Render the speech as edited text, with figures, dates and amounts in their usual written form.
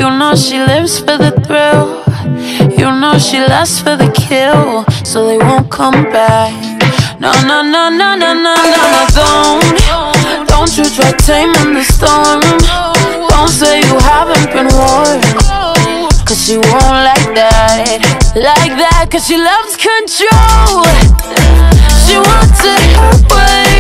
You know she lives for the thrill. You know she lasts for the kill. So they won't come back. No, no, no, no, no, no, no, no, don't you try taming the storm. Don't say you haven't been warned, cause she won't like that. Like that, cause she loves control. She wants it her way.